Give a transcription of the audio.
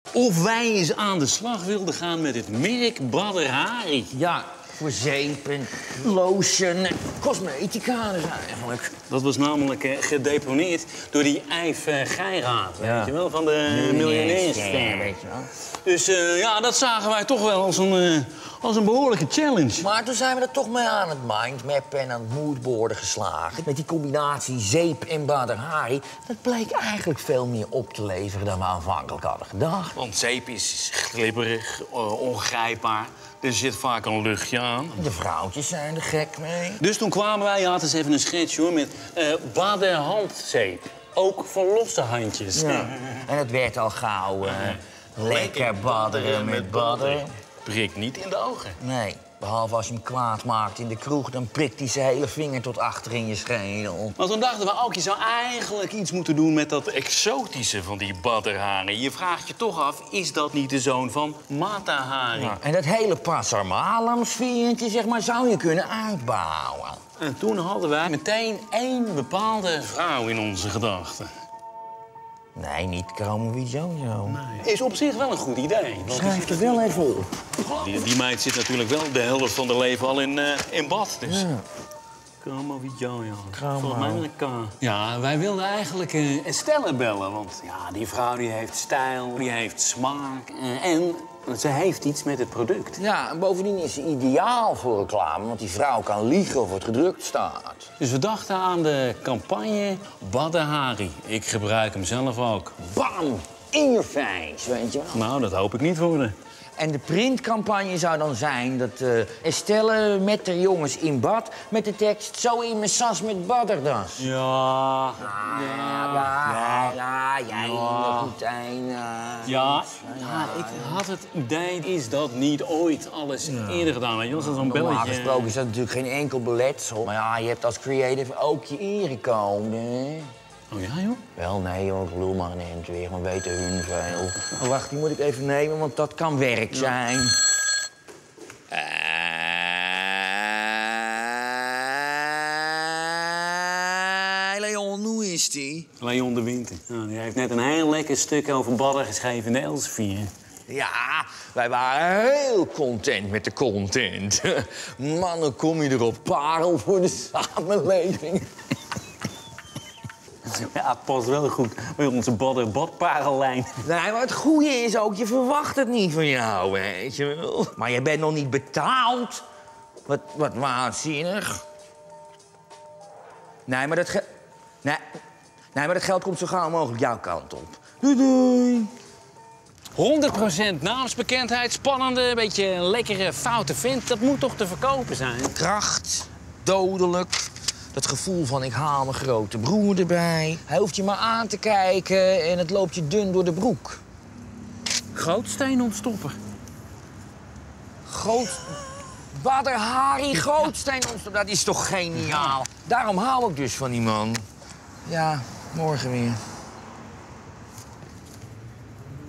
Of wij eens aan de slag wilden gaan met het merk Badr Hari. Ja, voor zeep en lotion en cosmetica dus eigenlijk. Dat was namelijk gedeponeerd door die Yves Geiraat, weet je wel, van de miljonairsfan. Weet je wel. Dus ja, dat zagen wij toch wel als een behoorlijke challenge. Maar toen zijn we er toch mee aan het mindmappen en aan het moodboarden geslagen. Met die combinatie zeep en Badr Hari, dat bleek eigenlijk veel meer op te leveren dan we aanvankelijk hadden gedacht. Want zeep is glibberig, ongrijpbaar. Er zit vaak een luchtje aan. De vrouwtjes zijn er gek mee. Dus toen kwamen wij, ja, het is even een sketch hoor, met Badr handzeep. Ook voor losse handjes. Ja. En het werd al gauw lekker badderen met Badr. Prikt niet in de ogen. Nee, behalve als je hem kwaad maakt in de kroeg, dan prikt hij zijn hele vinger tot achter in je schedel. Maar toen dachten we ook, je zou eigenlijk iets moeten doen met dat exotische van die Badr Hari. Je vraagt je toch af, is dat niet de zoon van Mata Hari? Ja, en dat hele Pasar Malam sfeertje, zeg maar, zou je kunnen uitbouwen. En toen hadden wij meteen één bepaalde vrouw in onze gedachten. Nee, niet Kromovic Jojo. Nee. Is op zich wel een goed idee. Schrijf er wel even op. Die meid zit natuurlijk wel de helft van haar leven al in bad. Dus. Ja. Kromovic-Jojo. Kromo. Volgens mij met een K. Ja, wij wilden eigenlijk Estelle bellen. Want ja, die vrouw die heeft stijl, die heeft smaak. En ze heeft iets met het product. Ja, en bovendien is ze ideaal voor reclame, want die vrouw kan liegen of het gedrukt staat. Dus we dachten aan de campagne Badr Hari. Ik gebruik hem zelf ook. Bam! In your face, weet je wel. Nou, dat hoop ik niet voor haar. En de printcampagne zou dan zijn dat Estelle met de jongens in bad met de tekst zo in mijn sas met badderdas. Ja. Jij nog meteen. Ja, ik had het idee, is dat niet ooit alles eerder gedaan? Weet je, zo'n Normaal belletje. gesproken is dat natuurlijk geen enkel beletsel. Maar ja, je hebt als creative ook je erecode, hè? Oh ja, joh? Wel, nee, joh, ik lul maar een hemd weer, maar weten hun veel. Oh, wacht, die moet ik even nemen, want dat kan werk zijn. Leon, hoe is die? Leon de Winter. Nou, die heeft net een heel lekker stuk over Badr geschreven in de Elsevier. Ja, wij waren heel content met de content. Mannen, kom je erop, parel voor de samenleving. Ja, het past wel goed bij onze Badr-badparellijn. Nee, maar het goede is ook, je verwacht het niet van jou, weet je wel. Maar je bent nog niet betaald. Wat waanzinnig. Nee, maar dat geld komt zo gauw mogelijk jouw kant op. Doei, doei. 100% naamsbekendheid, spannende, beetje lekkere, foute vent. Dat moet toch te verkopen zijn? Kracht, dodelijk. Dat gevoel van ik haal mijn grote broer erbij. Hij hoeft je maar aan te kijken en het loopt je dun door de broek. Grootsteenontstopper. Badr Hari, grootsteenontstopper. Dat is toch geniaal? Daarom hou ik dus van die man. Ja, morgen weer.